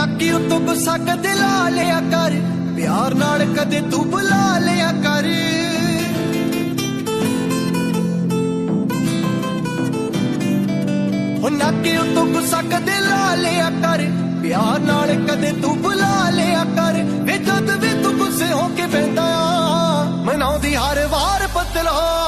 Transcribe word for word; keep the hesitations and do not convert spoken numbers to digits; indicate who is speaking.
Speaker 1: नाकी उतों गुस्सा कदे ला लिया कर, प्यार नाल कदे तू बुला लिया कर। नाकी उतों गुस्सा कदे ला लिया कर, प्यार नाल कदे तू बुला लिया कर। वे जद भी तू गुस्से होके बहंदा आ, मनाउंदी हर वार बदल हो